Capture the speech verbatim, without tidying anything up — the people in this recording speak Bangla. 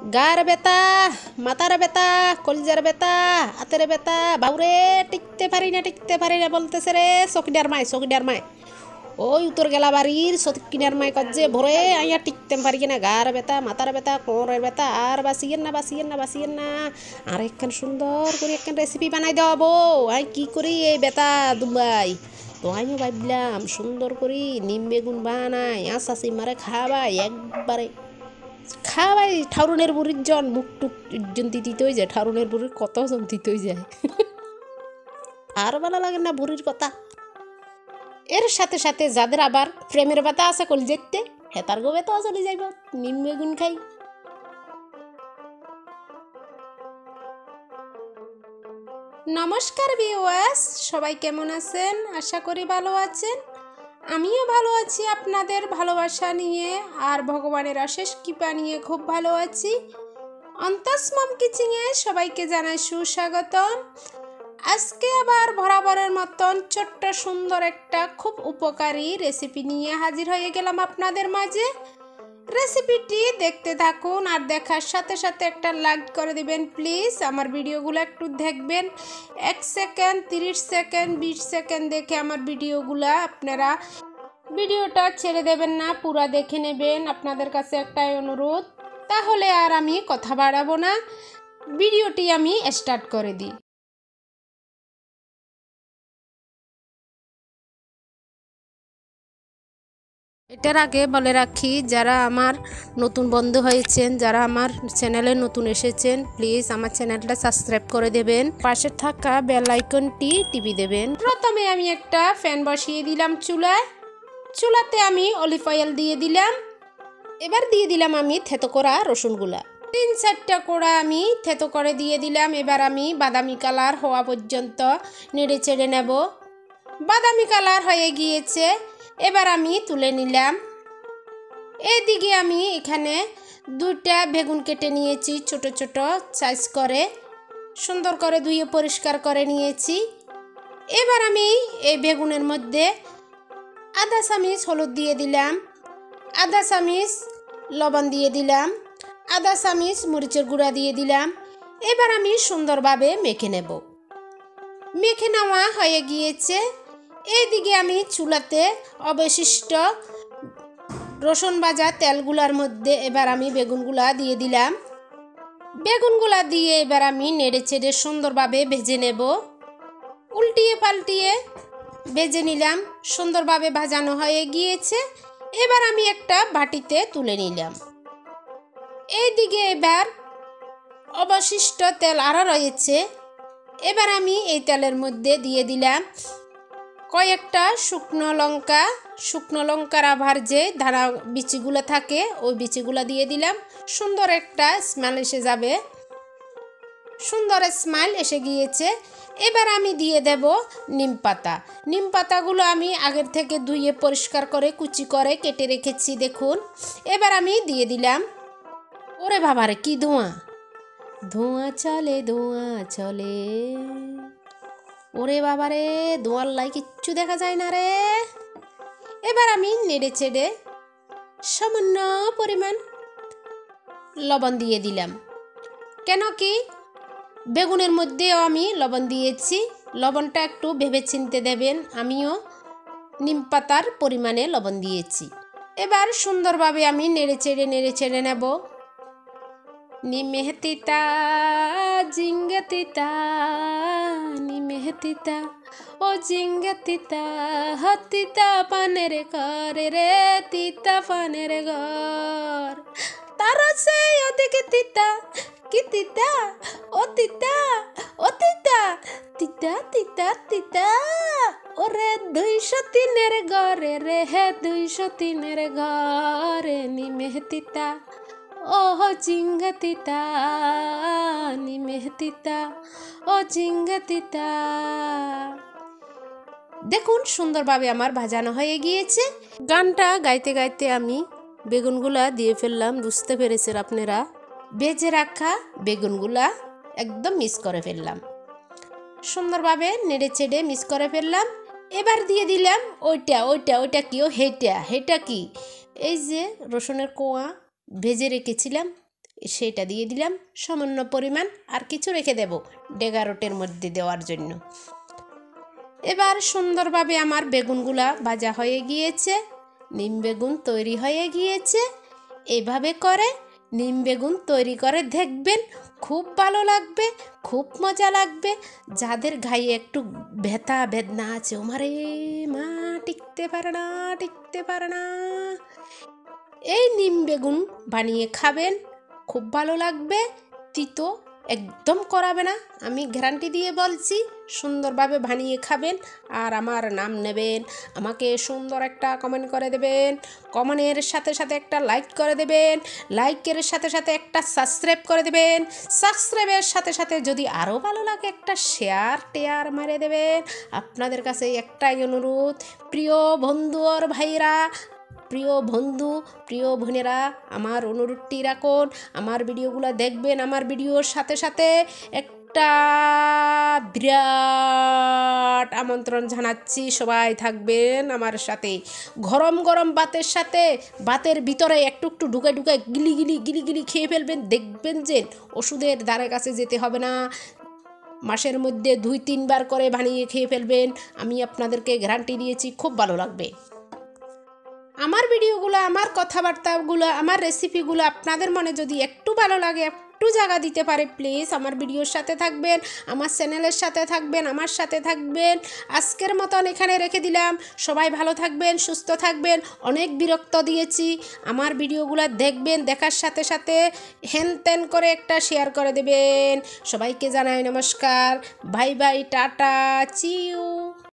গার বেতা, মাথার বেতা, কলজার বেতা, হাতের বেতা, বাউরে টিকতে পারি না টিকতে পারি না বলতেছে রে চকিদার মাই চকিদার মাই ওই উত্তর গেলা বাড়ির চকিদার মাই কাজে ভরে আইয়া টিকতে পারি কিনা গার বেতা, মাথার বেতা, কোমরের বেতা আর বাসিয়েন না বাসিয়েন না বাসিয়েন না আর একখান সুন্দর করে একখান রেসিপি বানাই দেওয়া বউ আই কি করি এই বেতা দুবাই তো আমিও ভাবলাম সুন্দর করি নিম বেগুন বানাই আসাসি মারে খাবাই একবারে খাওয়াই ঠাউরনের বুড়ির জন মুখ টুক জন দিতে হয়ে যায় ঠাউরনের বুড়ির কত জন দিতে হয়ে যায় আর ভালো লাগে না বুড়ির কথা এর সাথে সাথে যাদের আবার প্রেমের বাতা আছে কল যেতে হেতার গোবে তো চলে যাইব নিম বেগুন খাই। নমস্কার ভিউয়ার্স, সবাই কেমন আছেন? আশা করি ভালো আছেন। আমিও ভালো আছি আপনাদের ভালোবাসা নিয়ে আর ভগবানের অশেষ কৃপা নিয়ে খুব ভালো আছি। অন্তস মম কিচেনে সবাইকে জানাই সুস্বাগতম। আজকে আবার বরাবরের মতন ছোট্ট সুন্দর একটা খুব উপকারী রেসিপি নিয়ে হাজির হয়ে গেলাম আপনাদের মাঝে। রেসিপিটি দেখতে থাকুন আর দেখার সাথে সাথে একটা লাইক করে দিবেন প্লিজ। আমার ভিডিওগুলো একটু দেখবেন, এক সেকেন্ড তিরিশ সেকেন্ড বিশ সেকেন্ড দেখে আমার ভিডিওগুলো আপনারা ভিডিওটা ছেড়ে দেবেন না, পুরো দেখে নেবেন। আপনাদের কাছে একটাই অনুরোধ, তাহলে আর আমি কথা বাড়াবো না, ভিডিওটি আমি স্টার্ট করে দিই। এটার আগে বলে রাখি, যারা আমার নতুন বন্ধু হয়েছেন, যারা আমার চ্যানেলে নতুন এসেছেন, প্লিজ আমার চ্যানেলটা সাবস্ক্রাইব করে দেবেন, পাশে থাকা বেল আইকনটি টিপে দেবেন। প্রথমে আমি একটা ফ্যান বসিয়ে দিলাম চুলায়, চুলাতে আমি অলিভ অয়েল দিয়ে দিলাম। এবার দিয়ে দিলাম আমি থেতো করা রসুনগুলা, তিন চারটা কোড়া আমি থেতো করে দিয়ে দিলাম। এবার আমি বাদামি কালার হওয়া পর্যন্ত নেড়ে চেড়ে নেব। বাদামি কালার হয়ে গিয়েছে, এবার আমি তুলে নিলাম। এদিকে আমি এখানে দুইটা বেগুন কেটে নিয়েছি ছোট ছোট সাইজ করে, সুন্দর করে ধুয়ে পরিষ্কার করে নিয়েছি। এবার আমি এই বেগুনের মধ্যে আধা চামচ হলুদ দিয়ে দিলাম, আধা চামচ লবণ দিয়ে দিলাম, আধা চামচ মরিচের গুঁড়া দিয়ে দিলাম। এবার আমি সুন্দরভাবে মেখে নেব। মেখে নেওয়া হয়ে গিয়েছে। এইদিকে আমি চুলাতে অবশিষ্ট রসুন ভাজা তেলগুলার মধ্যে এবার আমি বেগুনগুলা দিয়ে দিলাম। বেগুনগুলা দিয়ে এবার আমি নেড়ে চেড়ে সুন্দরভাবে ভেজে নেব। উল্টিয়ে পাল্টিয়ে ভেজে নিলাম, সুন্দরভাবে ভাজানো হয়ে গিয়েছে। এবার আমি একটা বাটিতে তুলে নিলাম। এইদিকে এবার অবশিষ্ট তেল আরও রয়েছে, এবার আমি এই তেলের মধ্যে দিয়ে দিলাম কয়েকটা শুকনো লঙ্কা, শুকনো লঙ্কার আবার যে দানা বিচিগুলো থাকে ওই বিচিগুলো দিয়ে দিলাম। সুন্দর একটা স্মেল এসে যাবে, সুন্দর স্মেল এসে গিয়েছে। এবার আমি দিয়ে দেব নিম পাতা। নিম পাতাগুলো আমি আগের থেকে ধুয়ে পরিষ্কার করে কুচি করে কেটে রেখেছি, দেখুন। এবার আমি দিয়ে দিলাম। ওরে বাবারে কি ধোঁয়া, ধোঁয়া চলে ধোঁয়া চলে, ওরে বাবারে ধোঁয়ার লাই কিচ্ছু দেখা যায় না রে। এবার আমি নেড়ে চেড়ে সামান্য পরিমাণ লবণ দিয়ে দিলাম, কেন কি বেগুনের মধ্যেও আমি লবণ দিয়েছি। লবণটা একটু ভেবে চিনতে দেবেন, আমিও নিম পাতার পরিমাণে লবণ দিয়েছি। এবার সুন্দরভাবে আমি নেড়ে চেড়ে নেড়ে চেড়ে নেব। নিমে তিতা জিঙ্গে তিতা, নিমে তিতা ও জিঙ্গে তিতা, হতিতা পানের ঘর রে, তিতা পানের ঘর, তার সে ওদিকে তিতা কি তিতা ও তিতা ও তিতা তিতা তিতা তিতা, ওরে দুইশো তিনের ঘরে রে, হে দুইশো তিনের ঘরে নিমে তিতা ও জিঙ্গে তিতা, নিমে তিতা ও জিঙ্গে তিতা। দেখুন সুন্দরভাবে আমার ভাজানো হয়ে গিয়েছে। গানটা গাইতে গাইতে আমি বেগুনগুলা দিয়ে ফেললাম, বুঝতে পেরেছেন আপনারা। ভেজে রাখা বেগুনগুলা একদম মিক্স করে ফেললাম, সুন্দরভাবে নেড়ে চেড়ে মিক্স করে ফেললাম। এবার দিয়ে দিলাম ওইটা ওইটা ওইটা কি ও হেটা হেটা কি, এই যে রসুনের কোয়া ভেজে রেখেছিলাম সেটা দিয়ে দিলাম সামান্য পরিমাণ, আর কিছু রেখে দেব ডেগারোটের মধ্যে দেওয়ার জন্য। এবার সুন্দরভাবে আমার বেগুনগুলা ভাজা হয়ে গিয়েছে, নিম বেগুন তৈরি হয়ে গিয়েছে। এভাবে করে নিম বেগুন তৈরি করে দেখবেন, খুব ভালো লাগবে, খুব মজা লাগবে। যাদের গায়ে একটু ব্যথা বেদনা আছে, ওমারে মা টিকতে পারে না টিকতে পারে না, এই নিম বেগুন বানিয়ে খাবেন, খুব ভালো লাগবে। তিতো একদম করাবে না, আমি গ্যারান্টি দিয়ে বলছি। সুন্দরভাবে বানিয়ে খাবেন আর আমার নাম নেবেন, আমাকে সুন্দর একটা কমেন্ট করে দেবেন, কমেন্টের সাথে সাথে একটা লাইক করে দেবেন, লাইকের সাথে সাথে একটা সাবস্ক্রাইব করে দেবেন, সাবস্ক্রাইবের সাথে সাথে যদি আরও ভালো লাগে একটা শেয়ার টেয়ার মারে দেবেন। আপনাদের কাছে একটাই অনুরোধ, প্রিয় বন্ধু আর ভাইরা, প্রিয় বন্ধু প্রিয় বোনেরা, আমার অনুরোধটি রাখুন, আমার ভিডিওগুলো দেখবেন। আমার ভিডিওর সাথে সাথে একটা বিরাট আমন্ত্রণ জানাচ্ছি, সবাই থাকবেন আমার সাথে। গরম গরম ভাতের সাথে, ভাতের ভিতরে একটু একটু ঢুকে ঢুকে গিলি গিলি গিলি গিলি খেয়ে ফেলবেন, দেখবেন যে ওষুধের ধারে কাছে যেতে হবে না। মাসের মধ্যে দুই তিনবার করে বানিয়ে খেয়ে ফেলবেন, আমি আপনাদেরকে গ্যারান্টি দিয়েছি, খুব ভালো লাগবে। আমার ভিডিওগুলো, আমার কথাবার্তাগুলো, আমার রেসিপিগুলো আপনাদের মনে যদি একটু ভালো লাগে, একটু জায়গা দিতে পারে, প্লিজ আমার ভিডিওর সাথে থাকবেন, আমার চ্যানেলের সাথে থাকবেন, আমার সাথে থাকবেন। আজকের মতন এখানে রেখে দিলাম, সবাই ভালো থাকবেন, সুস্থ থাকবেন। অনেক বিরক্ত দিয়েছি, আমার ভিডিওগুলো দেখবেন, দেখার সাথে সাথে হেন তেন করে একটা শেয়ার করে দেবেন। সবাইকে জানাই নমস্কার, বাই বাই, টাটা, চিউ।